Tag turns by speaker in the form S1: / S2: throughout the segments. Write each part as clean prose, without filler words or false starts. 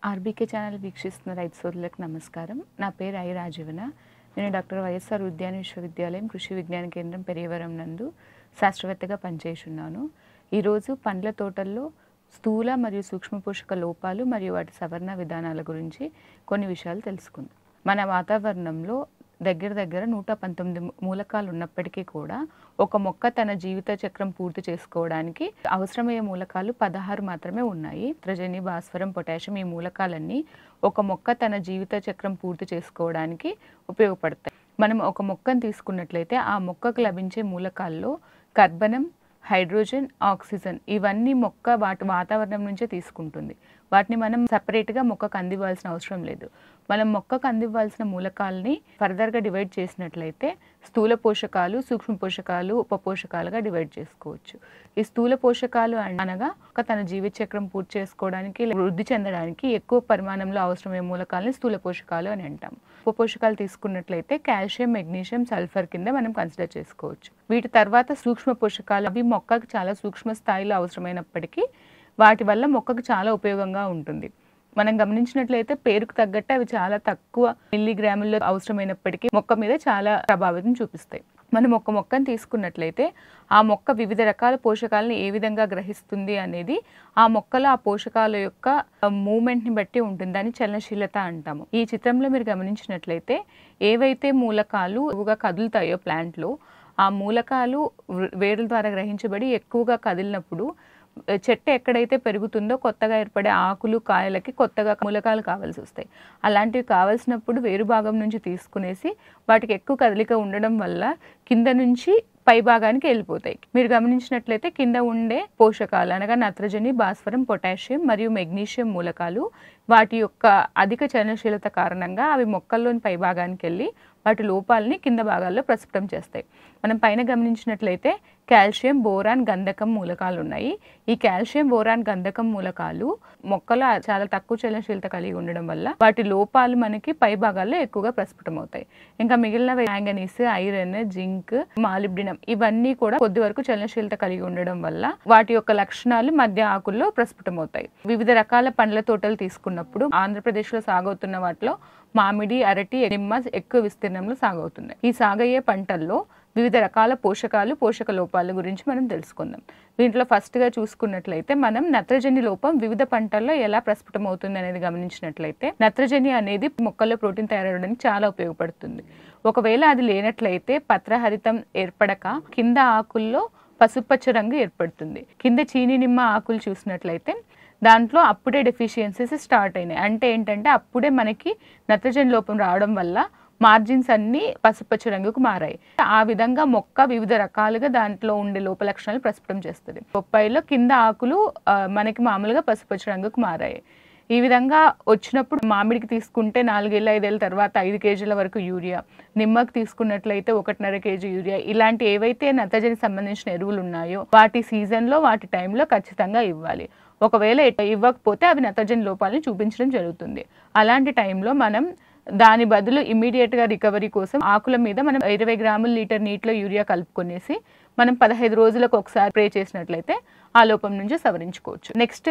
S1: RBK channel వీక్షిస్తున్న రైతు సోదరులకు నమస్కారం. నా పేరు ఐ రాజీవన. నేను డాక్టర్ వైఎస్ఆర్ ఉద్యాన విశ్వవిద్యాలయం కృషి విజ్ఞాన కేంద్రం పెరియవరం నందు శాస్త్రవేత్తగా పనిచేస్తున్నాను. ఈరోజు పండ్ల తోటల్లో స్థూల మరియు సూక్ష్మ పోషక లోపాలు మరియు వాటి సవరణ విధానాల గురించి కొన్ని విషయాలు తెలుసుకుందాం. మన వాతావరణంలో దగ్గర 119 మూలకాలు ఉన్నప్పటికీ కూడా ఒక మొక్క తన జీవిత చక్రం పూర్తి చేసుకోవడానికి అవసరమయ్యే మూలకాలు 16 మాత్రమే ఉన్నాయి. నత్రజని, భాస్వరం, పొటాషియం ఈ మూలకాలన్నీ ఒక మొక్క తన జీవిత చక్రం పూర్తి చేసుకోవడానికి ఉపయోగపడతాయి. మనం ఒక మొక్కను తీసుకున్నట్లయితే ఆ మొక్కకు లభించే మూలకాల్లో కార్బనం, హైడ్రోజన్, ఆక్సిజన్ ఇవన్నీ మొక్క వాటి వాతావరణం నుంచే తీసుకుంటుంది. వాటిని మనం సపరేట్గా మొక్కకు అందివ్వాల్సిన అవసరం లేదు. మనం మొక్కకు అందివ్వాల్సిన మూలకాలని ఫర్దర్గా డివైడ్ చేసినట్లయితే స్థూల పోషకాలు, సూక్ష్మ పోషకాలు, ఉప పోషకాలుగా డివైడ్ చేసుకోవచ్చు. ఈ స్థూల పోషకాలు అనగా తన జీవిత చక్రం పూర్తి చేసుకోవడానికి, వృద్ధి చెందడానికి ఎక్కువ పరిమాణంలో అవసరమయ్యే మూలకాలని స్థూల పోషకాలు అని అంటాం. ఉప పోషకాలు తీసుకున్నట్లయితే కాల్షియం, మెగ్నీషియం, సల్ఫర్ కింద మనం కన్సిడర్ చేసుకోవచ్చు. వీటి తర్వాత సూక్ష్మ పోషకాలు, అవి మొక్కకు చాలా సూక్ష్మ స్థాయిలో అవసరమైనప్పటికీ వాటి వల్ల మొక్కకు చాలా ఉపయోగంగా ఉంటుంది. మనం గమనించినట్లయితే పేరుకు తగ్గట్టు అవి చాలా తక్కువ మిల్లీగ్రాముల్లో అవసరమైనప్పటికీ మొక్క మీద చాలా ప్రభావితం చూపిస్తాయి. మనం ఒక మొక్కను తీసుకున్నట్లయితే ఆ మొక్క వివిధ రకాల పోషకాలను ఏ విధంగా గ్రహిస్తుంది అనేది ఆ మొక్కలో ఆ పోషకాల యొక్క మూమెంట్ని బట్టి ఉంటుంది. దాన్ని చలనశీలత అంటాము. ఈ చిత్రంలో మీరు గమనించినట్లయితే ఏవైతే మూలకాలు ఎక్కువగా కదులుతాయో ప్లాంట్లో, ఆ మూలకాలు వేరుల ద్వారా గ్రహించబడి ఎక్కువగా కదిలినప్పుడు చెట్టు ఎక్కడైతే పెరుగుతుందో కొత్తగా ఏర్పడే ఆకులు, కాయలకి కొత్తగా మూలకాలు కావాల్సి వస్తాయి. అలాంటివి కావాల్సినప్పుడు వేరు భాగం నుంచి తీసుకునేసి వాటికి ఎక్కువ కదలిక ఉండడం వల్ల కింద నుంచి పై భాగానికి వెళ్ళిపోతాయి. మీరు గమనించినట్లయితే కింద ఉండే పోషకాలు అనగా నత్రజని, భాస్వరం, పొటాషియం మరియు మెగ్నీషియం మూలకాలు వాటి యొక్క అధిక చలనశీలత కారణంగా అవి మొక్కల్లోని పై భాగానికి వెళ్ళి వాటి లోపాలని కింద భాగాల్లో ప్రస్ఫుటం చేస్తాయి. మనం పైన గమనించినట్లయితే కాల్షియం, బోరాన్, గంధకం మూలకాలు ఉన్నాయి. ఈ కాల్షియం, బోరాన్, గంధకం మూలకాలు మొక్కలో చాలా తక్కువ చలనశీలత కలిగి ఉండడం వల్ల వాటి లోపాలు మనకి పై భాగాల్లో ఎక్కువగా ప్రస్ఫుటం అవుతాయి. ఇంకా మిగిలిన మ్యాంగనీస్, ఐరన్, జింక్, మాలిబ్డినం ఇవన్నీ కూడా కొద్ది వరకు చలనశీలత కలిగి ఉండడం వల్ల వాటి యొక్క లక్షణాలు మధ్య ఆకుల్లో ప్రస్ఫుటం అవుతాయి. వివిధ రకాల పండ్ల తోటలు తీసుకున్నప్పుడు ఆంధ్రప్రదేశ్లో సాగవుతున్న వాటిలో మామిడి, అరటి, నిమ్మ ఎక్కువ విస్తీర్ణంలో సాగవుతున్నాయి. ఈ సాగయ్యే పంటల్లో వివిధ రకాల పోషకాలు, పోషక లోపాల గురించి మనం తెలుసుకుందాం. దీంట్లో ఫస్ట్గా చూసుకున్నట్లయితే మనం నత్రజని లోపం వివిధ పంటల్లో ఎలా ప్రస్ఫుటం అవుతుంది అనేది గమనించినట్లయితే నత్రజని అనేది మొక్కల్లో ప్రోటీన్ తయారవడానికి చాలా ఉపయోగపడుతుంది. ఒకవేళ అది లేనట్లయితే పత్రహరితం ఏర్పడక కింద ఆకుల్లో పసుపచ్చ రంగు ఏర్పడుతుంది. కింద చీని నిమ్మ ఆకులు చూసినట్లయితే దాంట్లో అప్పుడే డెఫిషియన్సీస్ స్టార్ట్ అయినాయి. అంటే ఏంటంటే అప్పుడే మనకి నత్రజని లోపం రావడం వల్ల మార్జిన్స్ అన్నీ పసుపచ్చ రంగుకు మారాయి. ఆ విధంగా మొక్క వివిధ రకాలుగా దాంట్లో ఉండే లోప లక్షణాలు ప్రస్ఫుటం చేస్తుంది. బొప్పాయిలో కింద ఆకులు మనకి మామూలుగా పసుపచ్చ రంగుకు మారాయి. ఈ విధంగా వచ్చినప్పుడు మామిడికి తీసుకుంటే 4 ఏళ్ళ 5 ఏళ్ళ తర్వాత 5 కేజీల వరకు యూరియా, నిమ్మకి తీసుకున్నట్లయితే 1.5 కేజీ యూరియా, ఇలాంటి ఏవైతే నత్రజని సంబంధించిన ఎరువులు ఉన్నాయో వాటి సీజన్లో వాటి టైంలో ఖచ్చితంగా ఇవ్వాలి. ఒకవేళ ఇవ్వకపోతే అవి నత్రజని లోపాలను చూపించడం జరుగుతుంది. అలాంటి టైంలో మనం దాని బదులు ఇమీడియట్గా రికవరీ కోసం ఆకుల మీద మనం 20 గ్రాముల లీటర్ నీటిలో యూరియా కలుపుకొనేసి మనం 15 రోజులకు ఒకసారి స్ప్రే చేసినట్లయితే ఆ లోపం నుంచి సవరించుకోవచ్చు. నెక్స్ట్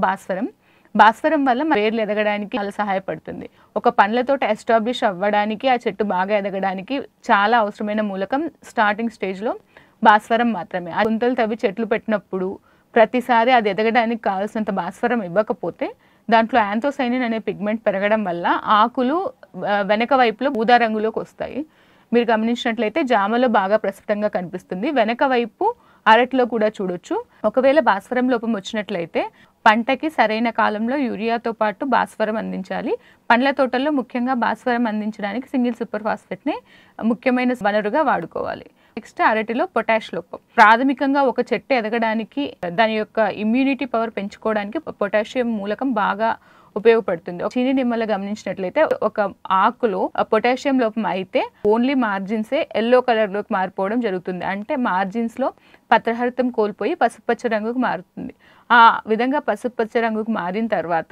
S1: భాస్వరం వల్ల వేర్లు ఎదగడానికి చాలా సహాయపడుతుంది. ఒక పండ్ల తోట ఎస్టాబ్లిష్ అవ్వడానికి, ఆ చెట్టు బాగా ఎదగడానికి చాలా అవసరమైన మూలకం స్టార్టింగ్ స్టేజ్లో భాస్వరం మాత్రమే. ఆ గుంతలు తవ్వి చెట్లు పెట్టినప్పుడు ప్రతిసారి అది ఎదగడానికి కావాల్సినంత భాస్వరం ఇవ్వకపోతే దాంట్లో యాంథోసైనిన్ అనే పిగ్మెంట్ పెరగడం వల్ల ఆకులు వెనక వైపులో ఊదా రంగులోకి వస్తాయి. మీరు గమనించినట్లయితే జామలో బాగా ప్రస్ఫుటంగా కనిపిస్తుంది. వెనక వైపు అరటిలో కూడా చూడొచ్చు. ఒకవేళ భాస్వరం లోపం వచ్చినట్లయితే పంటకి సరైన కాలంలో యూరియాతో పాటు భాస్వరం అందించాలి. పండ్ల తోటల్లో ముఖ్యంగా భాస్వరం అందించడానికి సింగిల్ సూపర్ ఫాస్ఫేట్ని ముఖ్యమైన వనరుగా వాడుకోవాలి. నెక్స్ట్ అరటిలో పొటాష్ లోపం. ప్రాథమికంగా ఒక చెట్టు ఎదగడానికి, దాని యొక్క ఇమ్యూనిటీ పవర్ పెంచుకోవడానికి పొటాషియం మూలకం బాగా ఉపయోగపడుతుంది. చీని నిమ్మలో గమనించినట్లయితే ఒక ఆకులో పొటాషియం లోపం అయితే ఓన్లీ మార్జిన్సే ఎల్లో కలర్లోకి మారిపోవడం జరుగుతుంది. అంటే మార్జిన్స్లో పత్రహరితం కోల్పోయి పసుపచ్చ రంగుకు మారుతుంది. ఆ విధంగా పసుపచ్చ రంగుకు మారిన తర్వాత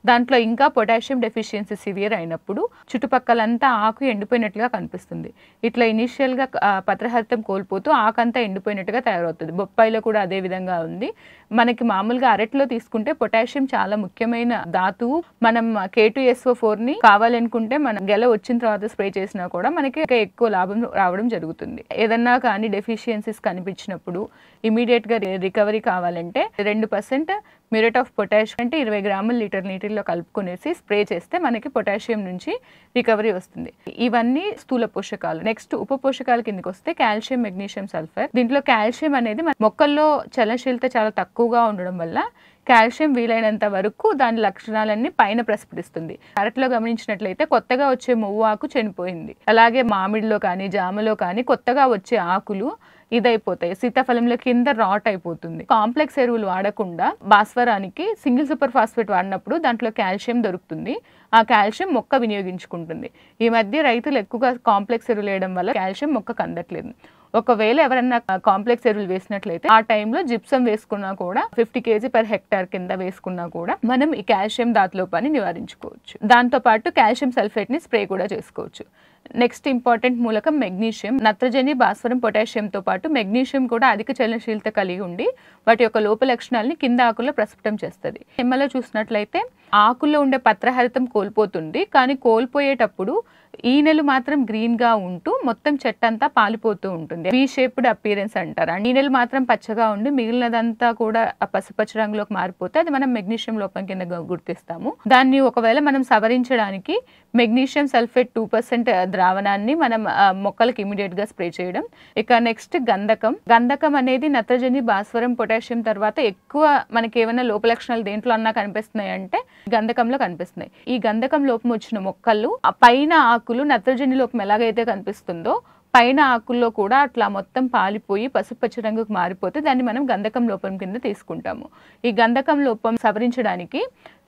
S1: దాంట్లో ఇంకా పొటాషియం డెఫిషియన్సీ సివియర్ అయినప్పుడు చుట్టుపక్కలంతా ఆకు ఎండిపోయినట్లుగా కనిపిస్తుంది. ఇట్లా ఇనీషియల్గా పత్రహరితం కోల్పోతూ ఆకంతా ఎండిపోయినట్టుగా తయారవుతుంది. బొప్పాయిలో కూడా అదే విధంగా ఉంది. మనకి మామూలుగా అరటిలో తీసుకుంటే పొటాషియం చాలా ముఖ్యమైన ధాతువు. మనం K2SO4ని కావాలనుకుంటే మనం గెల వచ్చిన తర్వాత స్ప్రే చేసినా కూడా మనకి ఎక్కువ లాభం రావడం జరుగుతుంది. ఏదన్నా కానీ డెఫిషియన్సీస్ కనిపించినప్పుడు ఇమీడియట్గా రికవరీ కావాలంటే 2% మ్యూరేట్ ఆఫ్ పొటాష్ అంటే 20 గ్రాములు లీటర్ నీటిలో కలుపుకునేసి స్ప్రే చేస్తే మనకి పొటాషియం నుంచి రికవరీ వస్తుంది. ఇవన్నీ స్థూల పోషకాలు. నెక్స్ట్ ఉప పోషకాల కిందకి వస్తే కాల్షియం, మెగ్నీషియం, సల్ఫర్. దీంట్లో కాల్షియం అనేది మొక్కల్లో చలనశీలత చాలా తక్కువగా ఉండడం వల్ల కాల్షియం వీలైనంత వరకు దాని లక్షణాలన్నీ పైన ప్రస్ఫుటిస్తుంది. అరటిలో గమనించినట్లయితే కొత్తగా వచ్చే మొవ్వు ఆకు చనిపోయింది. అలాగే మామిడిలో కానీ జామలో కానీ కొత్తగా వచ్చే ఆకులు ఇదైపోతాయి. సీతాఫలంలో కింద రాట్ అయిపోతుంది. కాంప్లెక్స్ ఎరువులు వాడకుండా భాస్వరానికి సింగిల్ సూపర్ ఫాస్ఫేట్ వాడినప్పుడు దాంట్లో కాల్షియం దొరుకుతుంది. ఆ కాల్షియం మొక్క వినియోగించుకుంటుంది. ఈ మధ్య రైతులు ఎక్కువగా కాంప్లెక్స్ ఎరువులు వేయడం వల్ల కాల్షియం మొక్కకు అందట్లేదు. ఒకవేళ ఎవరన్నా కాంప్లెక్స్ ఎరువులు వేసినట్లయితే ఆ టైంలో జిప్సం వేసుకున్నా కూడా 50 kg/హెక్టార్ కింద వేసుకున్నా కూడా మనం ఈ కాల్షియం ధాతులోపాన్ని నివారించుకోవచ్చు. దాంతోపాటు కాల్షియం సల్ఫేట్ని స్ప్రే కూడా చేసుకోవచ్చు. నెక్స్ట్ ఇంపార్టెంట్ మూలకం మెగ్నీషియం. నత్రజని, భాస్వరం, పొటాషియంతో పాటు మెగ్నీషియం కూడా అధిక చలనశీలత కలిగి ఉండి వాటి యొక్క లోప లక్షణాలని కింద ఆకుల్లో ప్రస్ఫుటం చేస్తుంది. నిమ్మలో చూసినట్లయితే ఆకుల్లో ఉండే పత్రహరితం కోల్పోతుంది. కానీ కోల్పోయేటప్పుడు ఈనెలు మాత్రం గ్రీన్ గా ఉంటూ మొత్తం చెట్టంతా పాలిపోతూ ఉంటుంది. వీ షేప్డ్ అపీరెన్స్ అంటారు. ఈనెలు మాత్రం పచ్చగా ఉండి మిగిలినదంతా కూడా పసుపచ్చ రంగులోకి మారిపోతే అది మనం మెగ్నీషియం లోపం కింద గుర్తిస్తాము. దాన్ని ఒకవేళ మనం సవరించడానికి మెగ్నీషియం సల్ఫేట్ 2% ద్రావణాన్ని మనం మొక్కలకు ఇమీడియట్ గా స్ప్రే చేయడం. ఇక నెక్స్ట్ గంధకం. గంధకం అనేది నత్రజని, భాస్వరం, పొటాషియం తర్వాత ఎక్కువ మనకి ఏమైనా లోప లక్షణాలు దేంట్లో అన్నా కనిపిస్తున్నాయి అంటే గంధకంలో కనిపిస్తున్నాయి. ఈ గంధకం లోపం వచ్చిన మొక్కలు పైన ఆకులు నత్రజని లోపం ఎలాగైతే కనిపిస్తుందో పైన ఆకుల్లో కూడా అట్లా మొత్తం పాలిపోయి పసుపచ్చ రంగుకు మారిపోతే దాన్ని మనం గంధకం లోపం కింద తీసుకుంటాము. ఈ గంధకం లోపం సవరించడానికి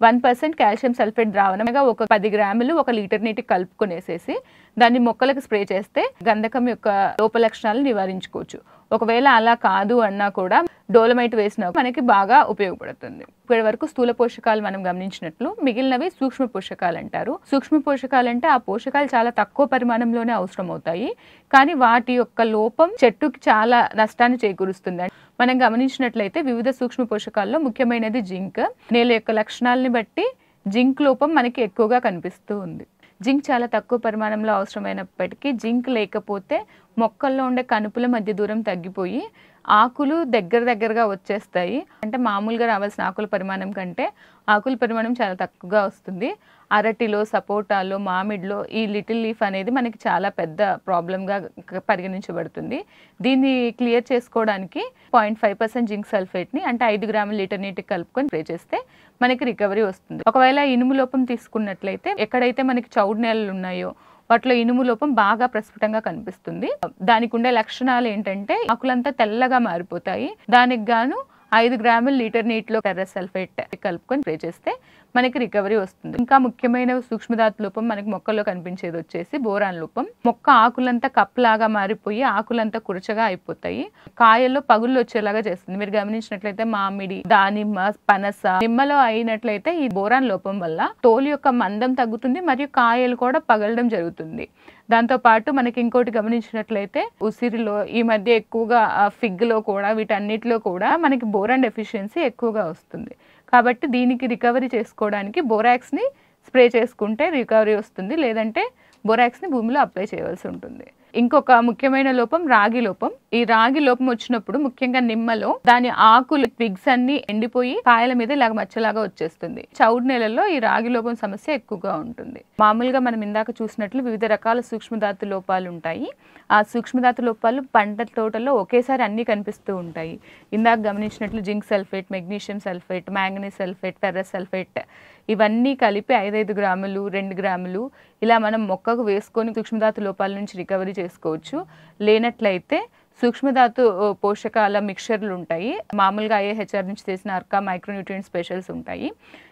S1: 1% కాల్షియం సల్ఫేట్ ద్రావణంగా ఒక 10 గ్రాములు 1 లీటర్ నీటికి కలుపుకొనేసేసి దాన్ని మొక్కలకు స్ప్రే చేస్తే గంధకం యొక్క లోప లక్షణాలను నివారించుకోవచ్చు. ఒకవేళ అలా కాదు అన్నా కూడా డోలమైట్ వేసినా మనకి బాగా ఉపయోగపడుతుంది. ఇప్పటి వరకు స్థూల పోషకాలు మనం గమనించినట్లు మిగిలినవి సూక్ష్మ పోషకాలు అంటారు. సూక్ష్మ పోషకాలు అంటే ఆ పోషకాలు చాలా తక్కువ పరిమాణంలోనే అవసరం అవుతాయి. కానీ వాటి యొక్క లోపం చెట్టుకి చాలా నష్టాన్ని చేకూరుస్తుంది. మనం గమనించినట్లయితే వివిధ సూక్ష్మ పోషకాల్లో ముఖ్యమైనది జింక్. నేల యొక్క లక్షణాలని బట్టి జింక్ లోపం మనకి ఎక్కువగా కనిపిస్తూ ఉంది. జింక్ చాలా తక్కువ పరిమాణంలో అవసరమైనప్పటికీ జింక్ లేకపోతే మొక్కల్లో ఉండే కణుపుల మధ్య దూరం తగ్గిపోయి ఆకులు దగ్గరగా వచ్చేస్తాయి. అంటే మామూలుగా రావాల్సిన ఆకుల పరిమాణం కంటే ఆకుల పరిమాణం చాలా తక్కువగా వస్తుంది. అరటిలో, సపోటాలో, మామిడిలో ఈ లిటిల్ లీఫ్ అనేది మనకి చాలా పెద్ద ప్రాబ్లంగా పరిగణించబడుతుంది. దీన్ని క్లియర్ చేసుకోవడానికి 0.5% జింక్ సల్ఫేట్ని అంటే 5 గ్రాముల లీటర్ నీటికి కలుపుకొని స్ప్రే చేస్తే మనకి రికవరీ వస్తుంది. ఒకవేళ ఇనుము లోపం తీసుకున్నట్లయితే ఎక్కడైతే మనకి చౌడు నేలలు ఉన్నాయో వాటిలో ఇనుము లోపం బాగా ప్రస్ఫుటంగా కనిపిస్తుంది. దానికి ఉండే లక్షణాలు ఏంటంటే ఆకులంతా తెల్లగా మారిపోతాయి. దానికి గాను 5 గ్రాముల లీటర్ నీటిలో ఫెర్రస్ సల్ఫేట్ కలుపుకొని స్ప్రే చేస్తే మనకి రికవరీ వస్తుంది. ఇంకా ముఖ్యమైన సూక్ష్మధాతు లోపం మనకి మొక్కల్లో కనిపించేది వచ్చేసి బోరాన్ లోపం. మొక్క ఆకులంతా కప్లాగా మారిపోయి ఆకులంతా కురచగా అయిపోతాయి. కాయల్లో పగుళ్ళు వచ్చేలాగా చేస్తుంది. మీరు గమనించినట్లయితే మామిడి, దానిమ్మ, పనస, నిమ్మలో అయినట్లయితే ఈ బోరాన్ లోపం వల్ల తోలు యొక్క మందం తగ్గుతుంది మరియు కాయలు కూడా పగలడం జరుగుతుంది. దాంతో పాటు మనకి ఇంకోటి గమనించినట్లయితే ఉసిరిలో ఈ మధ్య ఎక్కువగా ఫిగ్లో కూడా వీటన్నిటిలో కూడా మనకి బోరాన్ డెఫిషియన్సీ ఎక్కువగా వస్తుంది. కాబట్టి దీనికి రికవరీ చేసుకోవడానికి బోరాక్స్ని స్ప్రే చేసుకుంటే రికవరీ వస్తుంది. లేదంటే బోరాక్స్ని భూమిలో అప్లై చేయవలసి ఉంటుంది. ఇంకొక ముఖ్యమైన లోపం రాగి లోపం. ఈ రాగి లోపం వచ్చినప్పుడు ముఖ్యంగా నిమ్మలో దాని ఆకులు ట్విగ్స్ అన్ని ఎండిపోయి కాయల మీద ఇలాగ మచ్చలాగా వచ్చేస్తుంది. చౌడు నేలల్లో ఈ రాగి లోపం సమస్య ఎక్కువగా ఉంటుంది. మామూలుగా మనం ఇందాక చూసినట్లు వివిధ రకాల సూక్ష్మధాతు లోపాలు ఉంటాయి. ఆ సూక్ష్మధాతు లోపాలు పంట తోటలో ఒకేసారి అన్ని కనిపిస్తూ ఉంటాయి. ఇందాక గమనించినట్లు zinc sulphate, magnesium sulphate, manganese sulphate, ferrous sulphate ఇవన్నీ కలిపి 5 గ్రాములు 2 గ్రాములు ఇలా మనం మొక్కకు వేసుకొని సూక్ష్మధాతు లోపాల నుంచి రికవరీ చేసుకోవచ్చు. లేనట్లయితే సూక్ష్మధాతు పోషకాల మిక్చర్లు ఉంటాయి. మామూలుగా IIHR నుంచి చేసిన అర్కా మైక్రోన్యూట్రియంట్ స్పెషల్స్ ఉంటాయి.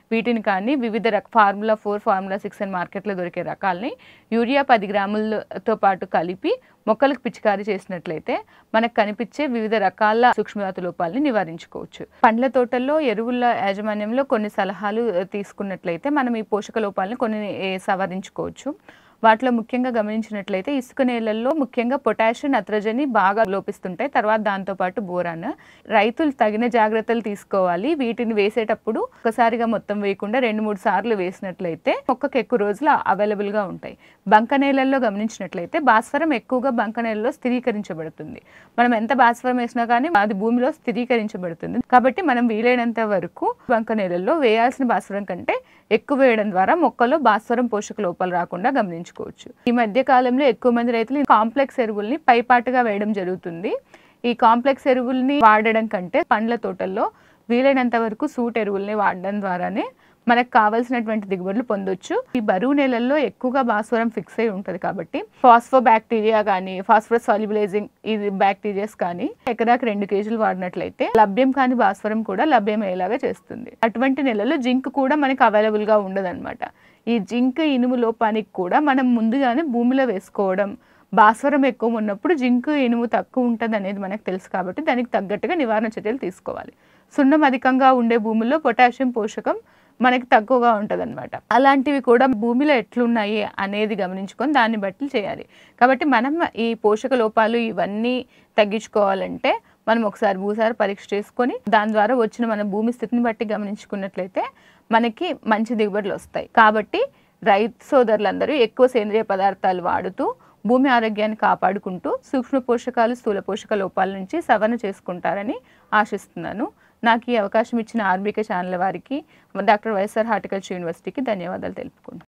S1: వీటిని కానీ వివిధ ఫార్ములా 4, ఫార్ములా 6 అని మార్కెట్లో దొరికే రకాలని యూరియా 10 గ్రాములతో పాటు కలిపి మొక్కలకు పిచికారీ చేసినట్లయితే మనకు కనిపించే వివిధ రకాల సూక్ష్మజాతి లోపాలని నివారించుకోవచ్చు. పండ్ల తోటల్లో ఎరువుల యాజమాన్యంలో కొన్ని సలహాలు తీసుకున్నట్లయితే మనం ఈ పోషక లోపాలని కొన్ని సవరించుకోవచ్చు. వాటిలో ముఖ్యంగా గమనించినట్లయితే ఇసుక నేలల్లో ముఖ్యంగా పొటాషియం, నత్రజని బాగా లోపిస్తుంటాయి. తర్వాత దాంతోపాటు బోరాన్. రైతులు తగిన జాగ్రత్తలు తీసుకోవాలి. వీటిని వేసేటప్పుడు ఒకసారిగా మొత్తం వేయకుండా 2-3 సార్లు వేసినట్లయితే మొక్కకు ఎక్కువ రోజులు అవైలబుల్గా ఉంటాయి. బంక నేలల్లో గమనించినట్లయితే భాస్వరం ఎక్కువగా బంక నేలలో స్థిరీకరించబడుతుంది. మనం ఎంత భాస్వరం వేసినా కానీ అది భూమిలో స్థిరీకరించబడుతుంది. కాబట్టి మనం వీలైనంత వరకు బంక నేలల్లో వేయాల్సిన భాస్వరం కంటే ఎక్కువ వేయడం ద్వారా మొక్కలో భాస్వరం పోషక లోపాలు రాకుండా గమనించుకోవచ్చు. ఈ మధ్య కాలంలో ఎక్కువ మంది రైతులు కాంప్లెక్స్ ఎరువుల్ని పైపాటుగా వేయడం జరుగుతుంది. ఈ కాంప్లెక్స్ ఎరువుల్ని వాడడం కంటే పండ్ల తోటల్లో వీలైనంత వరకు సూట్ ఎరువుల్ని వాడడం ద్వారానే మనకు కావాల్సినటువంటి దిగుబడులు పొందొచ్చు. ఈ బరువు నేలల్లో ఎక్కువగా భాస్వరం ఫిక్స్ అయి ఉంటుంది కాబట్టి ఫాస్ఫోబాక్టీరియా కానీ ఫాస్ఫరస్ సాల్యుబిలైజింగ్ ఇది బ్యాక్టీరియాస్ కానీ ఎకరాకి 2 కేజీలు వాడినట్లయితే లభ్యం కాని భాస్వరం కూడా లభ్యమయ్యేలాగా చేస్తుంది. అటువంటి నెలల్లో జింక్ కూడా మనకి అవైలబుల్గా ఉండదన్నమాట. ఈ జింక్ ఇనుము లోపానికి కూడా మనం ముందుగానే భూమిలో వేసుకోవడం, భాస్వరం ఎక్కువ ఉన్నప్పుడు జింక్ ఇనుము తక్కువ ఉంటుంది అనేది మనకు తెలుసు కాబట్టి దానికి తగ్గట్టుగా నివారణ చర్యలు తీసుకోవాలి. సున్నం అధికంగా ఉండే భూముల్లో పొటాషియం పోషకం మనకి తక్కువగా ఉంటుంది అనమాట. అలాంటివి కూడా భూమిలో ఎట్లున్నాయి అనేది గమనించుకొని దాన్ని బట్టి చేయాలి. కాబట్టి మనం ఈ పోషక లోపాలు ఇవన్నీ తగ్గించుకోవాలంటే మనం ఒకసారి భూసార పరీక్ష చేసుకొని దాని ద్వారా వచ్చిన మన భూమి స్థితిని బట్టి గమనించుకున్నట్లయితే మనకి మంచి దిగుబడులు వస్తాయి. కాబట్టి రైతు సోదరులందరూ ఎక్కువ సేంద్రియ పదార్థాలు వాడుతూ భూమి ఆరోగ్యాన్ని కాపాడుకుంటూ సూక్ష్మ పోషకాలు, స్థూల పోషక లోపాల నుంచి సవరణ చేసుకుంటారని ఆశిస్తున్నాను. నాకు ఈ అవకాశం ఇచ్చిన ఆర్బీకే ఛానల్ వారికి, డాక్టర్ వైఎస్ఆర్ హార్టికల్చర్ యూనివర్సిటీకి ధన్యవాదాలు తెలుపుకుంటున్నాను.